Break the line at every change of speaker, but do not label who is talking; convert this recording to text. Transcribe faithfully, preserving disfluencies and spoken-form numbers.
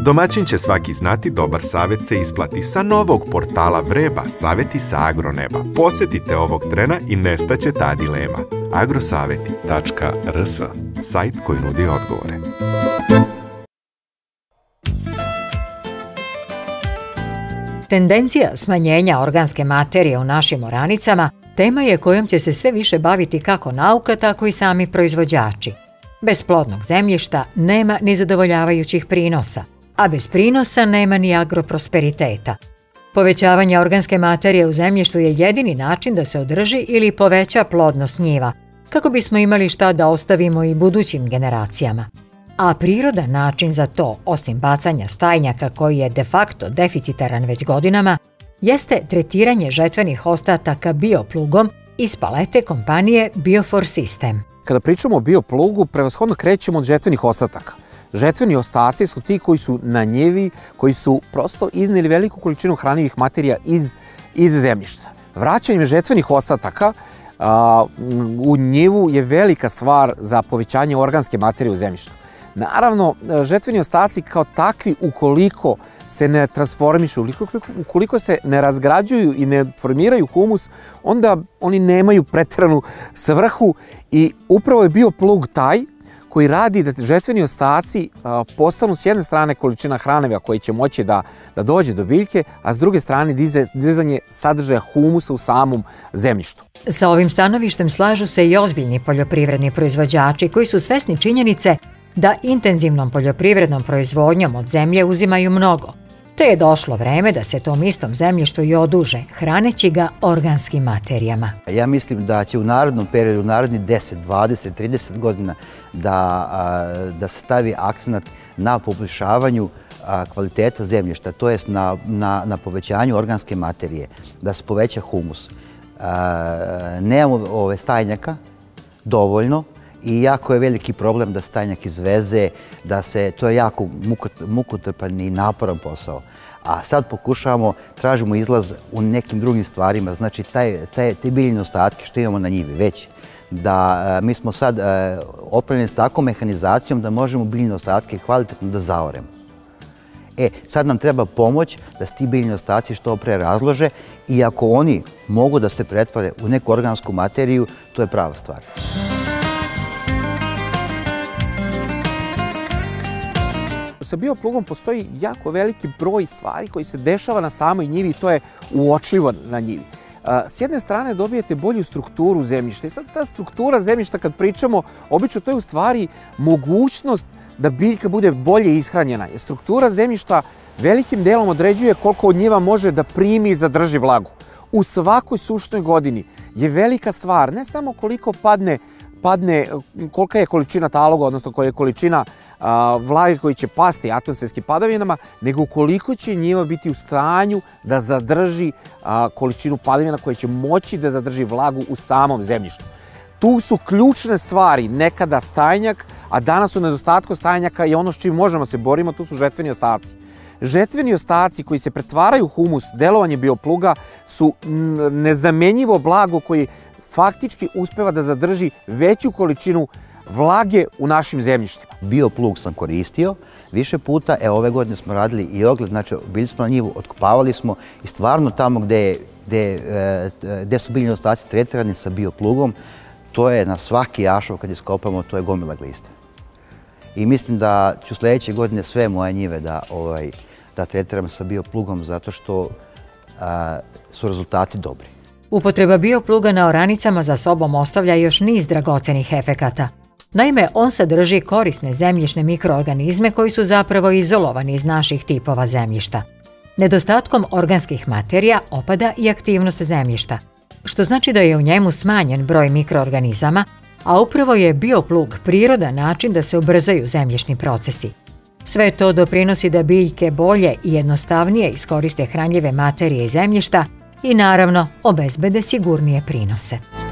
Domaćin će svaki znati, dobar savjet se isplati. Sa novog portala Vreba, savjeti sa agroneba. Posjetite ovog trena i nestaće ta dilema. agrosaveti tačka r s, sajt koji nudi odgovore.
Tendencija smanjenja organske materije u našim oranicama tema je kojom će se sve više baviti kako nauka, tako i sami proizvođači. Bez plodnog zemljišta nema ni zadovoljavajućih prinosa, a bez prinosa nema ni agroprosperiteta. Povećavanje organske materije u zemljištu je jedini način da se održi ili poveća plodnost njiva, kako bismo imali šta da ostavimo i budućim generacijama. A prirodan način za to, osim bacanja stajnjaka koji je de facto deficitaran već godinama, jeste tretiranje žetvenih ostataka bioplugom iz palete kompanije Biofor System.
Kada pričamo o bioplugu, prevashodno krećemo od žetvenih ostataka. Žetveni ostaci su ti koji su na njivi, koji su prosto iznijeli veliku količinu hranivih materija iz, iz zemljišta. Vraćanje žetvenih ostataka a, u njivu je velika stvar za povećanje organske materije u zemljištu. Naravno, žetveni ostaci kao takvi, ukoliko se ne transformišu, ukoliko se ne razgrađuju i ne formiraju humus, onda oni nemaju preteranu svrhu i upravo je bioplug taj koji radi da žetveni ostaci postanu s jedne strane količina hraneva koji će moći da, da dođe do biljke, a s druge strane dizanje sadržaja humusa u samom zemljištu.
Sa ovim stanovištem slažu se i ozbiljni poljoprivredni proizvođači koji su svesni činjenice da intenzivnom poljoprivrednom proizvodnjom od zemlje uzimaju mnogo, te je došlo vreme da se tom istom zemljištu i oduže, hraneći ga organskim materijama.
Ja mislim da će u narodnom periodu, u narodni deset, dvadeset, trideset godina da, da se stavi akcenat na poboljšavanju kvaliteta zemljišta, to jest na, na, na povećanju organske materije, da se poveća humus. Nemamo ove stajnjaka dovoljno, i jako je veliki problem da stajnjak izveze, da se, to je jako mukotrpan i naporan posao. A sad pokušavamo, tražimo izlaz u nekim drugim stvarima, znači taj, taj, te biljne ostatke što imamo na njivi već, da mi smo sad opremljeni s takvom mehanizacijom da možemo biljne ostatke kvalitetno da zaoremo. E, sad nam treba pomoć da se ti biljni ostaci što pre razlože i ako oni mogu da se pretvore u neku organsku materiju, to je prava stvar.
Sa bioplugom postoji jako veliki broj stvari koji se dešava na samoj njivi i to je uočljivo na njivi. S jedne strane dobijete bolju strukturu zemljišta i sad ta struktura zemljišta kad pričamo, obično to je u stvari mogućnost da biljka bude bolje ishranjena. Struktura zemljišta velikim delom određuje koliko od njiva može da primi i zadrži vlagu. U svakoj sušnoj godini je velika stvar, ne samo koliko padne padne, kolika je količina taloga, odnosno koja je količina a, vlage koji će pasti atmosferskim padavinama, nego koliko će njiva biti u stanju da zadrži a, količinu padavina koja će moći da zadrži vlagu u samom zemljištu. Tu su ključne stvari, nekada stajnjak, a danas u nedostatku stajnjaka i ono s čim možemo se borimo, tu su žetveni ostaci. Žetveni ostaci koji se pretvaraju u humus, delovanje biopluga, su nezamenjivo blago koji faktički uspeva da zadrži veću količinu vlage u našim zemljištima.
Bioplug sam koristio više puta, evo ove godine smo radili i ogled, znači bili smo na njivu, otkopavali smo i stvarno tamo gde, gde, gde su biljni ostaci tretirani sa bioplugom, to je na svaki jašov kad iskopamo, to je gomila gliste. I mislim da ću sljedeće godine sve moje njive da, ovaj, da tretiram sa bioplugom zato što a, su rezultati dobri.
Upotreba biopluga na oranicama za sobom ostavlja još niz dragocenih efekata. Naime, on sadrži korisne zemljišne mikroorganizme koji su zapravo izolovani iz naših tipova zemljišta. Nedostatkom organskih materija opada i aktivnost zemljišta, što znači da je u njemu smanjen broj mikroorganizama, a upravo je bioplug prirodan način da se ubrzaju zemljišni procesi. Sve to doprinosi da biljke bolje i jednostavnije iskoriste hranljive materije i zemljišta i naravno obezbede sigurnije prinose.